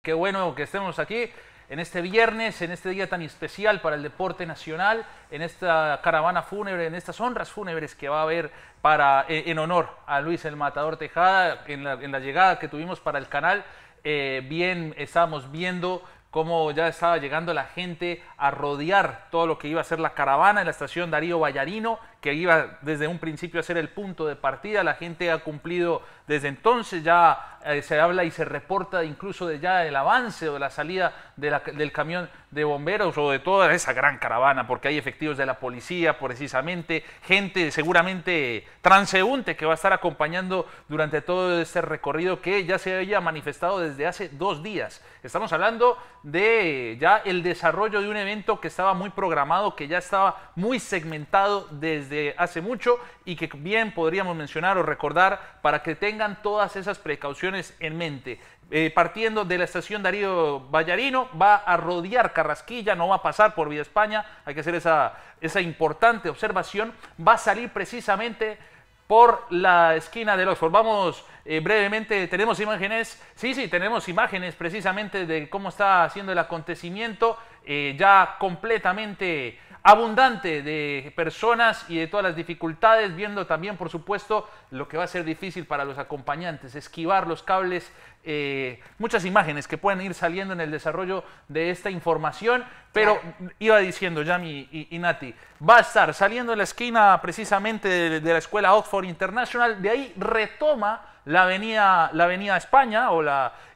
Qué bueno que estemos aquí en este viernes, en este día tan especial para el deporte nacional, en esta caravana fúnebre, en estas honras fúnebres que va a haber en honor a Luis el Matador Tejada, en la llegada que tuvimos para el canal. Bien, estábamos viendo cómo ya estaba llegando la gente a rodear todo lo que iba a ser la caravana en la estación Darío Vallarino, que iba desde un principio a ser el punto de partida. La gente ha cumplido desde entonces, ya se habla y se reporta incluso de ya el avance o de la salida del camión de bomberos o de toda esa gran caravana, porque hay efectivos de la policía, precisamente, gente seguramente transeúnte que va a estar acompañando durante todo este recorrido que ya se había manifestado desde hace 2 días. Estamos hablando de ya el desarrollo de un evento que estaba muy programado, que ya estaba muy segmentado desde hace mucho y que bien podríamos mencionar o recordar para que tengan todas esas precauciones en mente. Partiendo de la estación Darío Vallarino, va a rodear Carrasquilla, no va a pasar por Vía España, hay que hacer esa importante observación. Va a salir precisamente por la esquina del Oxford. Vamos brevemente, ¿tenemos imágenes? Sí, tenemos imágenes precisamente de cómo está haciendo el acontecimiento, ya completamente abundante de personas y de todas las dificultades, viendo también, por supuesto, lo que va a ser difícil para los acompañantes, esquivar los cables, muchas imágenes que pueden ir saliendo en el desarrollo de esta información, pero iba diciendo Yami y Nati, va a estar saliendo en la esquina precisamente de la escuela Oxford International, de ahí retoma la avenida España o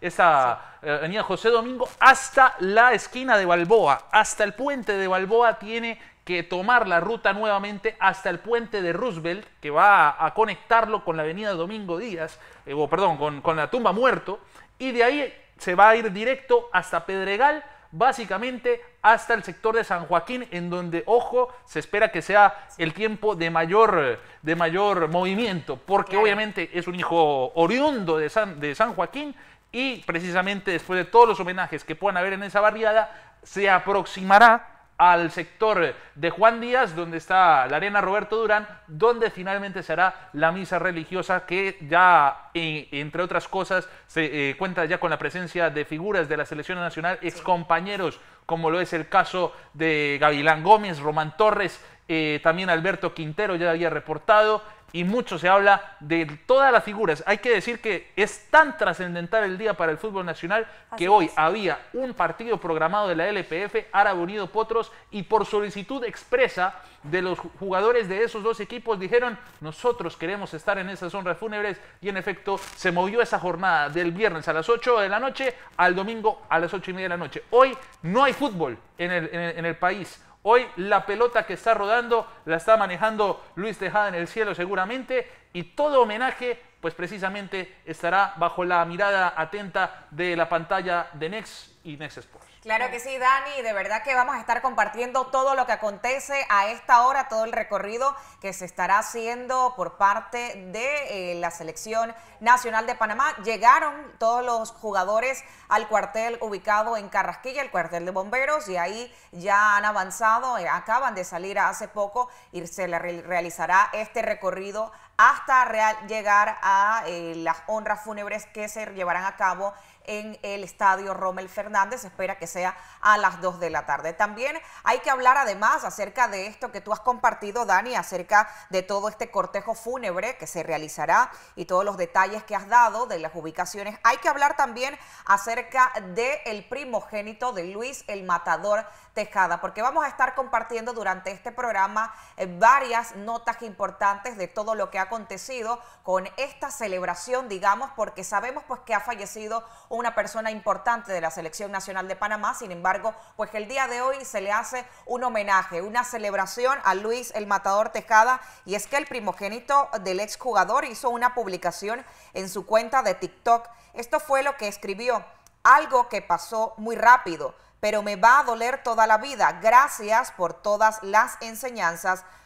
avenida José Domingo hasta la esquina de Balboa, hasta el puente de Balboa. Tiene que tomar la ruta nuevamente hasta el puente de Roosevelt, que va a conectarlo con la avenida Domingo Díaz, con la Tumba Muerto, y de ahí se va a ir directo hasta Pedregal, básicamente hasta el sector de San Joaquín, en donde, ojo, se espera que sea el tiempo de mayor movimiento, porque obviamente es un hijo oriundo de San Joaquín, y precisamente después de todos los homenajes que puedan haber en esa barriada, se aproximará al sector de Juan Díaz, donde está la Arena Roberto Durán, donde finalmente se hará la misa religiosa, que ya, entre otras cosas, se cuenta ya con la presencia de figuras de la selección nacional, excompañeros, como lo es el caso de Gavilán Gómez, Román Torres, también Alberto Quintero ya había reportado, y mucho se habla de todas las figuras. Hay que decir que es tan trascendental el día para el fútbol nacional que hoy había un partido programado de la LPF, Árabe Unido Potros, y por solicitud expresa de los jugadores de esos dos equipos dijeron: nosotros queremos estar en esas honras fúnebres, y en efecto se movió esa jornada del viernes a las 8 de la noche al domingo a las 8:30 de la noche. Hoy no hay fútbol en el país. Hoy la pelota que está rodando la está manejando Luis Tejada en el cielo seguramente, y todo homenaje pues precisamente estará bajo la mirada atenta de la pantalla de Next y Next Sports. Claro que sí, Dani, de verdad que vamos a estar compartiendo todo lo que acontece a esta hora, todo el recorrido que se estará haciendo por parte de la Selección Nacional de Panamá. Llegaron todos los jugadores al cuartel ubicado en Carrasquilla, el cuartel de bomberos, y ahí ya han avanzado, acaban de salir hace poco, y se le realizará este recorrido hasta llegar a las honras fúnebres que se llevarán a cabo en el estadio Rommel Fernández. Se espera que sea a las 2 de la tarde. También hay que hablar además acerca de esto que tú has compartido, Dani, acerca de todo este cortejo fúnebre que se realizará y todos los detalles que has dado de las ubicaciones. Hay que hablar también acerca del primogénito de Luis el Matador Tejada, porque vamos a estar compartiendo durante este programa varias notas importantes de todo lo que ha acontecido con esta celebración, digamos, porque sabemos pues que ha fallecido una persona importante de la Selección Nacional de Panamá. Sin embargo, pues el día de hoy se le hace un homenaje, una celebración a Luis el Matador Tejada, y es que el primogénito del exjugador hizo una publicación en su cuenta de TikTok. Esto fue lo que escribió: algo que pasó muy rápido, pero me va a doler toda la vida. Gracias por todas las enseñanzas,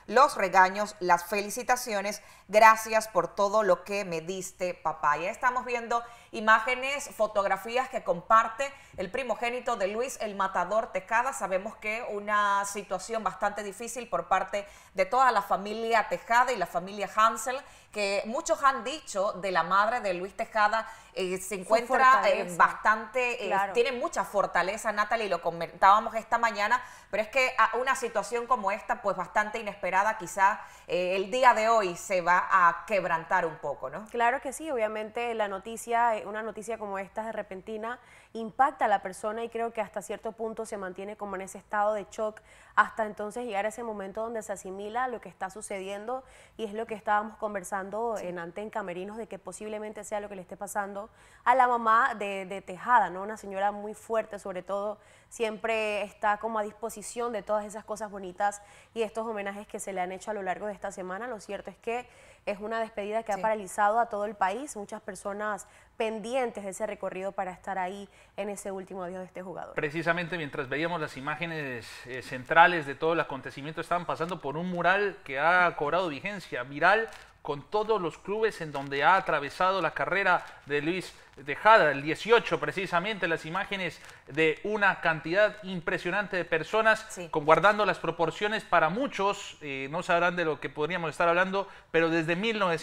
los regaños, las felicitaciones. Gracias por todo lo que me diste, papá. Ya estamos viendo imágenes, fotografías que comparte el primogénito de Luis el Matador Tejada. Sabemos que una situación bastante difícil por parte de toda la familia Tejada y la familia Hansel, que muchos han dicho de la madre de Luis Tejada, se encuentra bastante, claro, tiene mucha fortaleza, Natalie, lo comentábamos esta mañana, pero es que una situación como esta, pues bastante inesperada, quizá el día de hoy se va a quebrantar un poco, ¿no? Claro que sí, obviamente la noticia, una noticia como esta de repentina, impacta a la persona y creo que hasta cierto punto se mantiene como en ese estado de shock hasta entonces llegar a ese momento donde se asimila lo que está sucediendo, y es lo que estábamos conversando en Camerinos, de que posiblemente sea lo que le esté pasando a la mamá de Tejada, ¿no? Una señora muy fuerte, sobre todo, siempre está como a disposición de todas esas cosas bonitas y estos homenajes que se le han hecho a lo largo de esta semana. Lo cierto es que es una despedida que ha paralizado a todo el país, muchas personas pendientes de ese recorrido para estar ahí en ese último adiós de este jugador. Precisamente mientras veíamos las imágenes centrales de todo el acontecimiento, estaban pasando por un mural que ha cobrado vigencia, viral, con todos los clubes en donde ha atravesado la carrera de Luis Tejada, el 18 precisamente, las imágenes de una cantidad impresionante de personas, guardando las proporciones. Para muchos no sabrán de lo que podríamos estar hablando, pero desde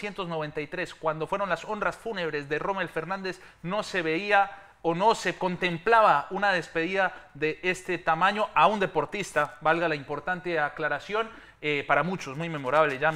1993, cuando fueron las honras fúnebres de Rommel Fernández, no se veía o no se contemplaba una despedida de este tamaño a un deportista, valga la importante aclaración. Para muchos muy memorable, ya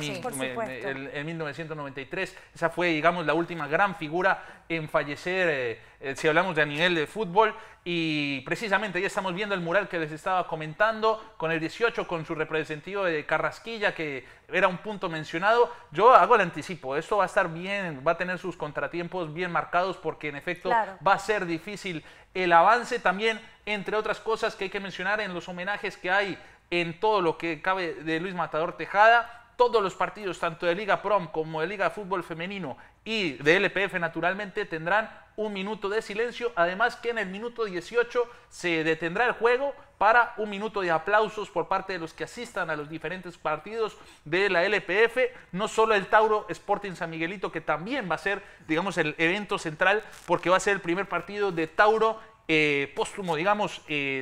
en 1993, esa fue, digamos, la última gran figura en fallecer, si hablamos de a nivel de fútbol, y precisamente ya estamos viendo el mural que les estaba comentando, con el 18, con su representativo de Carrasquilla, que era un punto mencionado. Yo hago el anticipo, esto va a estar bien, va a tener sus contratiempos bien marcados, porque en efecto va a ser difícil el avance. También, entre otras cosas que hay que mencionar en los homenajes que hay en todo lo que cabe de Luis Matador Tejada, todos los partidos, tanto de Liga Prom como de Liga de Fútbol Femenino y de LPF, naturalmente, tendrán un minuto de silencio. Además que en el minuto 18 se detendrá el juego para un minuto de aplausos por parte de los que asistan a los diferentes partidos de la LPF. No solo el Tauro Sporting San Miguelito, que también va a ser, digamos, el evento central, porque va a ser el primer partido de Tauro póstumo, digamos,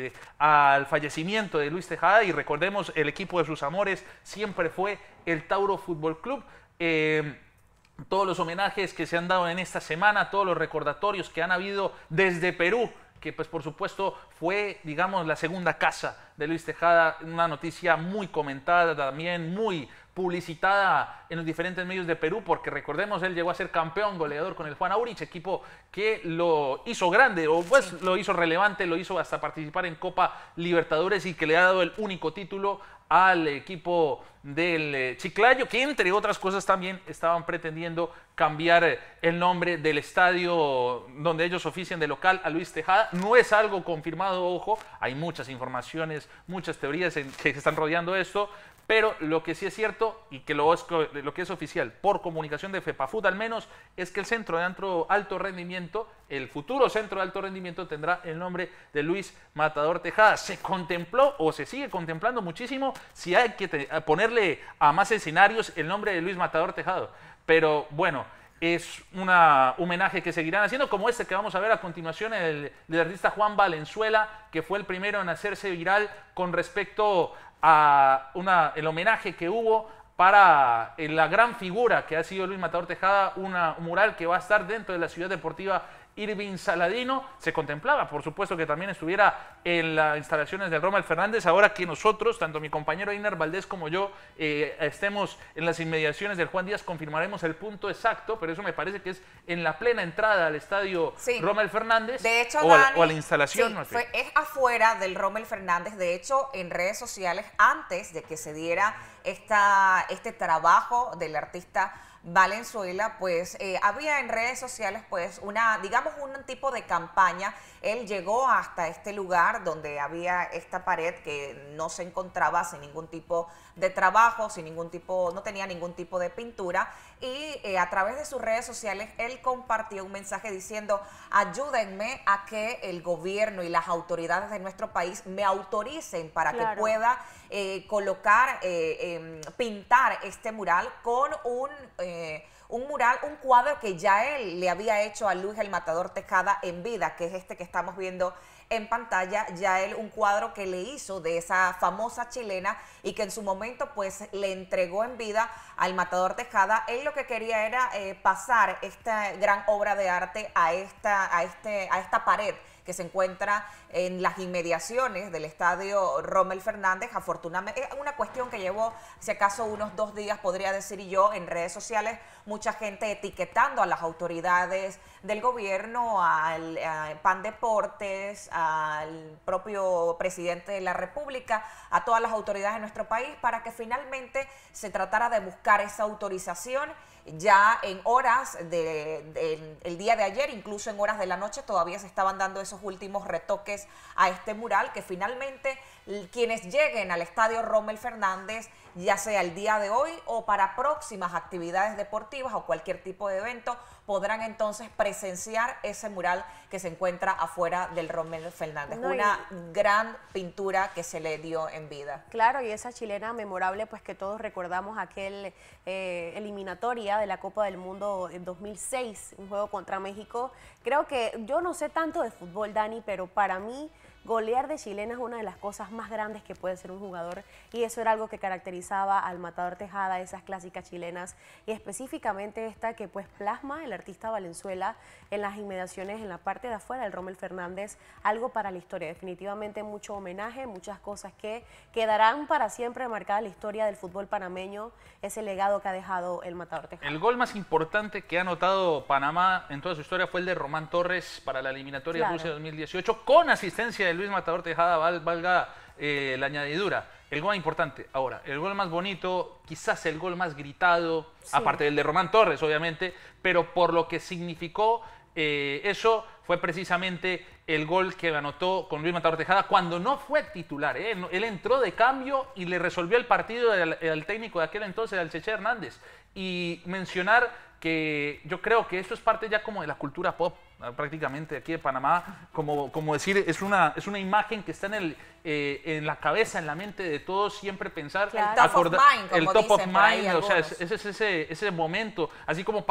al fallecimiento de Luis Tejada. Y recordemos, el equipo de sus amores siempre fue el Tauro Fútbol Club. Todos los homenajes que se han dado en esta semana, todos los recordatorios que han habido desde Perú, que pues por supuesto fue, digamos, la segunda casa de Luis Tejada, una noticia muy comentada también, muy publicitada en los diferentes medios de Perú, porque recordemos, él llegó a ser campeón goleador con el Juan Aurich, equipo que lo hizo grande, o pues lo hizo relevante, lo hizo hasta participar en Copa Libertadores, y que le ha dado el único título al equipo del Chiclayo, que entre otras cosas también estaban pretendiendo cambiar el nombre del estadio donde ellos ofician de local a Luis Tejada. No es algo confirmado, ojo, hay muchas informaciones, muchas teorías que están rodeando esto, pero lo que sí es cierto, y que lo que es oficial por comunicación de FEPAFUT al menos, es que el centro de alto rendimiento, el futuro centro de alto rendimiento, tendrá el nombre de Luis Matador Tejada. Se contempló o se sigue contemplando muchísimo si hay que ponerle a más escenarios el nombre de Luis Matador Tejada, pero bueno, es un homenaje que seguirán haciendo, como este que vamos a ver a continuación, el del artista Juan Valenzuela, que fue el primero en hacerse viral con respecto a el homenaje que hubo para la gran figura que ha sido Luis Matador Tejada, un mural que va a estar dentro de la Ciudad Deportiva Irving Saladino. Se contemplaba, por supuesto, que también estuviera en las instalaciones del Rommel Fernández. Ahora que nosotros, tanto mi compañero Einar Valdés como yo, estemos en las inmediaciones del Juan Díaz, confirmaremos el punto exacto, pero eso me parece que es en la plena entrada al estadio Rommel Fernández. De hecho, o a la instalación. Es afuera del Rommel Fernández. De hecho, en redes sociales, antes de que se diera este trabajo del artista Valenzuela, pues había en redes sociales pues digamos un tipo de campaña. Él llegó hasta este lugar donde había esta pared que no se encontraba sin ningún tipo de trabajo, no tenía ningún tipo de pintura, y a través de sus redes sociales él compartió un mensaje diciendo: ayúdenme a que el gobierno y las autoridades de nuestro país me autoricen para que pueda colocar, pintar este mural con un cuadro que ya él le había hecho a Luis el Matador Tejada en vida, que es este que estamos viendo en pantalla. Ya él, un cuadro que le hizo de esa famosa chilena y que en su momento pues le entregó en vida al Matador Tejada. Él lo que quería era pasar esta gran obra de arte a esta pared que se encuentra en las inmediaciones del estadio Rommel Fernández. Afortunadamente, es una cuestión que llevó, si acaso, unos 2 días, podría decir yo, en redes sociales, mucha gente etiquetando a las autoridades del gobierno, al PAN Deportes, al propio presidente de la República, a todas las autoridades de nuestro país, para que finalmente se tratara de buscar esa autorización. Ya en horas el día de ayer, incluso en horas de la noche, todavía se estaban dando esos últimos retoques a este mural, que finalmente quienes lleguen al estadio Rommel Fernández, ya sea el día de hoy o para próximas actividades deportivas o cualquier tipo de evento, podrán entonces presenciar ese mural que se encuentra afuera del Rommel Fernández. Una gran pintura que se le dio en vida. Claro, y esa chilena memorable, pues que todos recordamos aquel eliminatoria de la Copa del Mundo en 2006, un juego contra México. Creo que yo no sé tanto de fútbol, Dani, pero para mí golear de chilena es una de las cosas más grandes que puede ser un jugador, y eso era algo que caracterizaba al Matador Tejada, esas clásicas chilenas, y específicamente esta que pues plasma el artista Valenzuela en las inmediaciones, en la parte de afuera del Rommel Fernández. Algo para la historia, definitivamente mucho homenaje, muchas cosas que quedarán para siempre marcadas en la historia del fútbol panameño, ese legado que ha dejado el Matador Tejada. El gol más importante que ha anotado Panamá en toda su historia fue el de Román Torres para la eliminatoria de Rusia 2018, con asistencia de Luis Matador Tejada, valga la añadidura. El gol más importante. Ahora, el gol más bonito, quizás el gol más gritado, aparte del de Román Torres, obviamente, pero por lo que significó eso, fue precisamente el gol que anotó con Luis Matador Tejada cuando no fue titular. Él entró de cambio y le resolvió el partido al técnico de aquel entonces, al Cheche Hernández. Y mencionar que yo creo que esto es parte ya como de la cultura pop, prácticamente aquí de Panamá, como decir, es una imagen que está en la cabeza, en la mente de todos, siempre pensar, el top of mind, el top of mind, o sea, ese momento, así como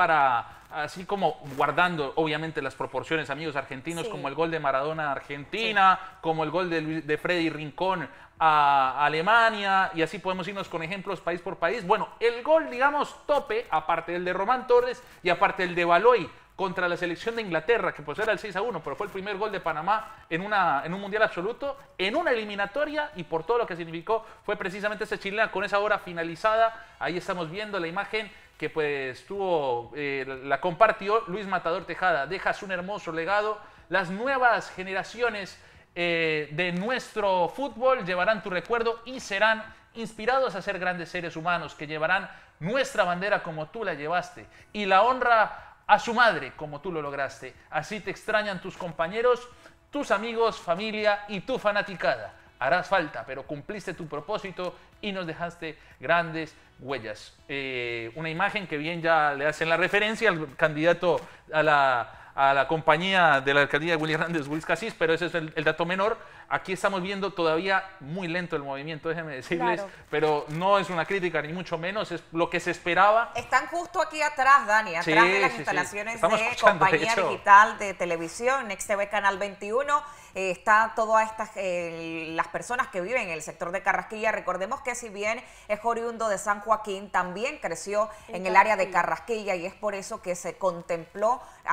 guardando obviamente las proporciones, amigos argentinos, como el gol de Maradona a Argentina, como el gol de Freddy Rincón a Alemania, y así podemos irnos con ejemplos país por país. Bueno, el gol, digamos, tope, aparte del de Román Torres y aparte del de Baloy contra la selección de Inglaterra, que pues era el 6-1, pero fue el primer gol de Panamá en un mundial absoluto, en una eliminatoria, y por todo lo que significó, fue precisamente esa chilena con esa hora finalizada. Ahí estamos viendo la imagen que pues la compartió Luis Matador Tejada. Dejas un hermoso legado. Las nuevas generaciones de nuestro fútbol llevarán tu recuerdo y serán inspirados a ser grandes seres humanos que llevarán nuestra bandera como tú la llevaste y la honra a su madre como tú lo lograste. Así te extrañan tus compañeros, tus amigos, familia y tu fanaticada. Harás falta, pero cumpliste tu propósito y nos dejaste grandes huellas. Una imagen que bien ya le hacen la referencia al candidato a la compañía de la alcaldía de Willy Hernández, Wills Casís, pero ese es el dato menor. Aquí estamos viendo todavía muy lento el movimiento, déjenme decirles, pero no es una crítica ni mucho menos, es lo que se esperaba. Están justo aquí atrás, Dani, atrás de las instalaciones de Compañía Digital de Televisión, Next TV Canal 21. Está todas las personas que viven en el sector de Carrasquilla. Recordemos que si bien es oriundo de San Joaquín, también creció en el área de Carrasquilla, y es por eso que se contempló hacer este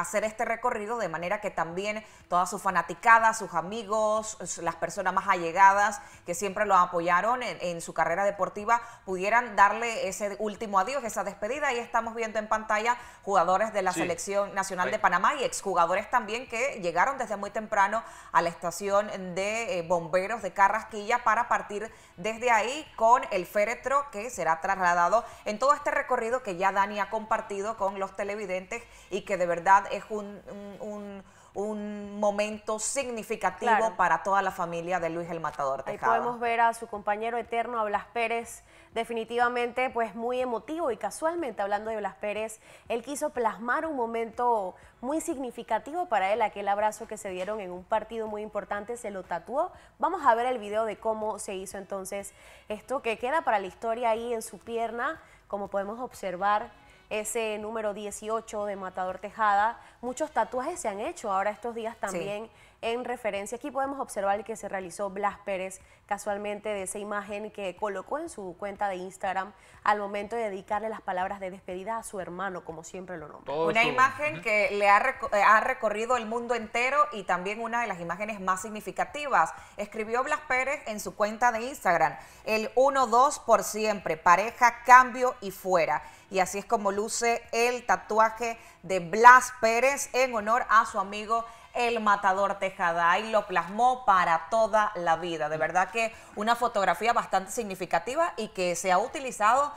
recorrido, de manera que también toda su fanaticada, sus amigos, las personas más allegadas que siempre lo apoyaron en su carrera deportiva, pudieran darle ese último adiós, esa despedida. Y estamos viendo en pantalla jugadores de la Selección Nacional de Panamá y exjugadores también que llegaron desde muy temprano a la estación de bomberos de Carrasquilla para partir desde ahí con el féretro que será trasladado en todo este recorrido que ya Dani ha compartido con los televidentes y que de verdad es un momento significativo para toda la familia de Luis el Matador Tejada. Ahí podemos ver a su compañero eterno, a Blas Pérez, definitivamente pues muy emotivo, y casualmente hablando de Blas Pérez, él quiso plasmar un momento muy significativo para él, aquel abrazo que se dieron en un partido muy importante, se lo tatuó. Vamos a ver el video de cómo se hizo entonces esto, que queda para la historia ahí en su pierna, como podemos observar. Ese número 18 de Matador Tejada. Muchos tatuajes se han hecho ahora estos días también en referencia. Aquí podemos observar que se realizó Blas Pérez casualmente de esa imagen que colocó en su cuenta de Instagram al momento de dedicarle las palabras de despedida a su hermano, como siempre lo nombra. Una imagen que le ha recorrido el mundo entero y también una de las imágenes más significativas. Escribió Blas Pérez en su cuenta de Instagram: el 1-2 por siempre, pareja, cambio y fuera. Y así es como luce el tatuaje de Blas Pérez en honor a su amigo el Matador Tejada. Ahí lo plasmó para toda la vida. De verdad que una fotografía bastante significativa y que se ha utilizado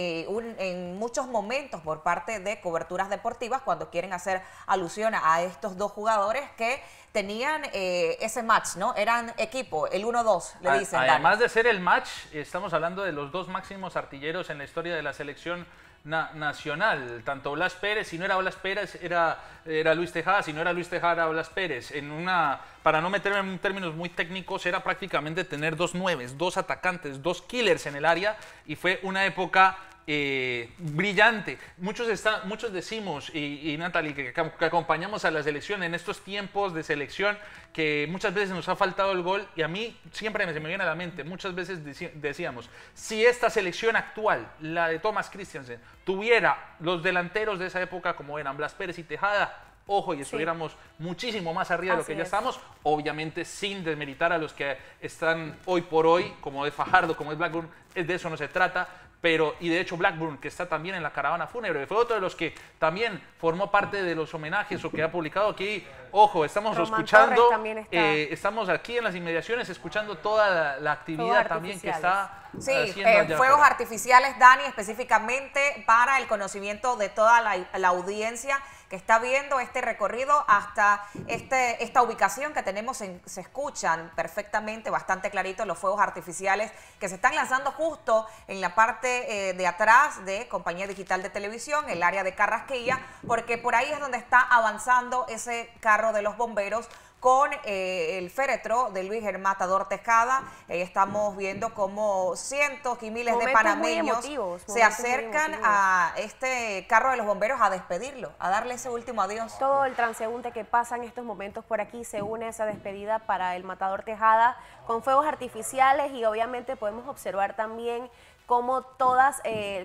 en muchos momentos por parte de coberturas deportivas cuando quieren hacer alusión a estos dos jugadores que tenían ese match, ¿no? Eran equipo, el 1-2, le dicen. Además de ser el match, estamos hablando de los dos máximos artilleros en la historia de la selección nacional, tanto Blas Pérez, si no era Blas Pérez era Luis Tejada, si no era Luis Tejada era Blas Pérez. Para no meterme en términos muy técnicos, era prácticamente tener dos nueves, dos atacantes, dos killers en el área, y fue una época brillante. Muchos decimos, y Natalie, que acompañamos a la selección en estos tiempos de selección, que muchas veces nos ha faltado el gol, y a mí siempre se me viene a la mente, muchas veces decíamos, si esta selección actual, la de Thomas Christiansen, tuviera los delanteros de esa época como eran Blas Pérez y Tejada, ojo, y estuviéramos muchísimo más arriba de lo que ya estamos, obviamente sin desmeritar a los que están hoy por hoy, como es Fajardo, como es Blackburn, de eso no se trata. Pero, y de hecho Blackburn, que está también en la caravana fúnebre, fue otro de los que también formó parte de los homenajes o que ha publicado aquí. Ojo, estamos escuchando, estamos aquí en las inmediaciones escuchando toda la actividad también que está haciendo fuegos artificiales, Dani, específicamente para el conocimiento de toda la audiencia que está viendo este recorrido hasta esta ubicación que tenemos. Se escuchan perfectamente, bastante clarito, los fuegos artificiales que se están lanzando justo en la parte de atrás de Compañía Digital de Televisión, el área de Carrasquilla, porque por ahí es donde está avanzando ese carro de los bomberos con el féretro de Luis el Matador Tejada. Estamos viendo cómo cientos y miles de panameños se acercan a este carro de los bomberos a despedirlo, a darle ese último adiós. Todo el transeúnte que pasa en estos momentos por aquí se une a esa despedida para el Matador Tejada con fuegos artificiales, y obviamente podemos observar también cómo todas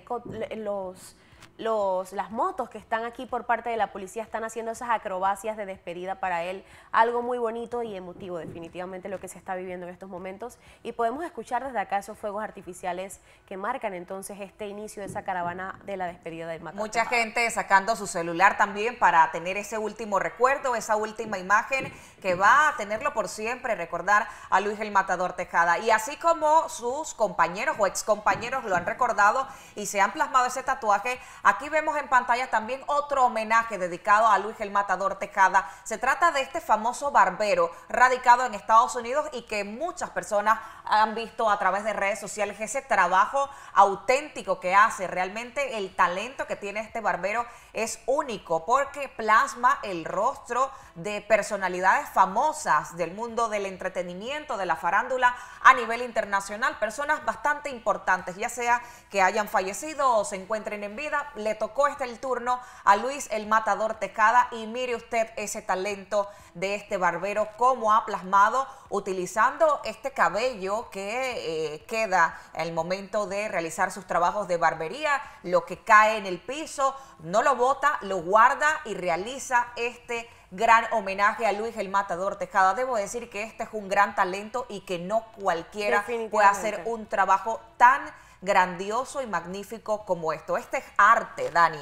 las motos que están aquí por parte de la policía están haciendo esas acrobacias de despedida para él. Algo muy bonito y emotivo, definitivamente, lo que se está viviendo en estos momentos. Y podemos escuchar desde acá esos fuegos artificiales que marcan entonces este inicio de esa caravana de la despedida del Matador. Mucha gente sacando su celular también para tener ese último recuerdo, esa última imagen que va a tenerlo por siempre, recordar a Luis el Matador Tejada. Y así como sus compañeros o excompañeros lo han recordado y se han plasmado ese tatuaje, aquí vemos en pantalla también otro homenaje dedicado a Luis el Matador Tejada. Se trata de este famoso barbero radicado en Estados Unidos y que muchas personas han visto a través de redes sociales, ese trabajo auténtico que hace. Realmente el talento que tiene este barbero es único porque plasma el rostro de personalidades famosas del mundo del entretenimiento, de la farándula a nivel internacional, personas bastante importantes, ya sea que hayan fallecido o se encuentren en vida. Le tocó el turno a Luis el Matador Tejada y mire usted ese talento de este barbero, cómo ha plasmado utilizando este cabello que queda al momento de realizar sus trabajos de barbería, lo que cae en el piso, no lo bota, lo guarda y realiza este gran homenaje a Luis el Matador Tejada. Debo decir que este es un gran talento y que no cualquiera puede hacer un trabajo tan grandioso y magnífico como esto. Este es arte, Dani,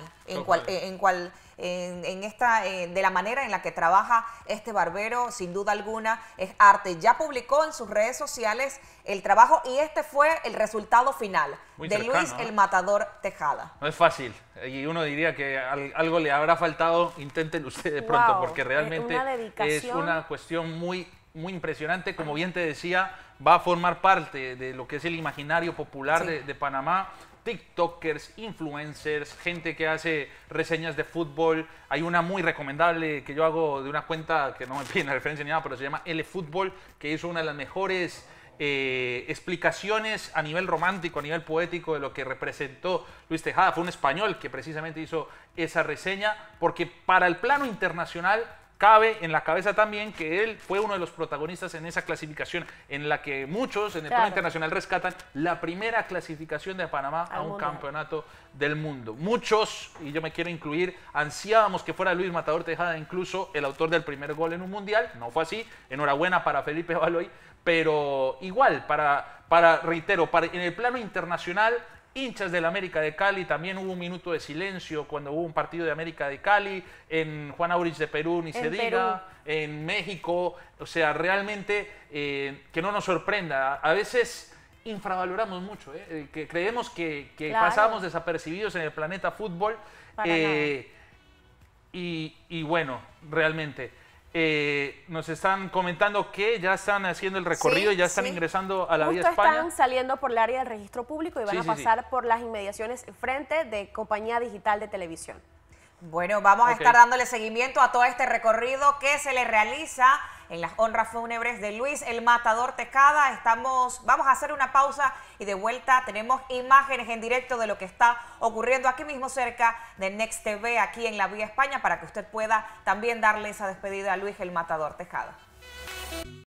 de la manera en la que trabaja este barbero, sin duda alguna, es arte. Ya publicó en sus redes sociales el trabajo y este fue el resultado final de Luis el Matador Tejada. No es fácil y uno diría que algo le habrá faltado. Inténtenlo ustedes de pronto, porque realmente es una cuestión muy impresionante. Como bien te decía, va a formar parte de lo que es el imaginario popular de Panamá. TikTokers, influencers, gente que hace reseñas de fútbol. Hay una muy recomendable que yo hago de una cuenta que no me piden la referencia ni nada, pero se llama LFootball, que hizo una de las mejores explicaciones a nivel romántico, a nivel poético de lo que representó Luis Tejada. Fue un español que precisamente hizo esa reseña, porque para el plano internacional cabe en la cabeza también que él fue uno de los protagonistas en esa clasificación en la que muchos en el plano internacional rescatan la primera clasificación de Panamá a un campeonato del mundo. Muchos, y yo me quiero incluir, ansiábamos que fuera Luis Matador Tejada, incluso el autor del primer gol en un mundial. No fue así. Enhorabuena para Felipe Baloy, pero igual, reitero, en el plano internacional, hinchas del América de Cali, también hubo un minuto de silencio cuando hubo un partido de América de Cali, en Juan Aurich de Perú, ni se diga, en México. O sea, realmente que no nos sorprenda. A veces infravaloramos mucho, que creemos que pasamos desapercibidos en el planeta fútbol. Y bueno, realmente nos están comentando que ya están haciendo el recorrido y ya están ingresando a la Vía España. Están saliendo por el área del registro público y van a pasar por las inmediaciones frente de Compañía Digital de Televisión. Bueno, vamos a estar dándole seguimiento a todo este recorrido que se le realiza en las honras fúnebres de Luis el Matador Tejada. Vamos a hacer una pausa y de vuelta tenemos imágenes en directo de lo que está ocurriendo aquí mismo cerca de Next TV, aquí en la Vía España, para que usted pueda también darle esa despedida a Luis el Matador Tejada.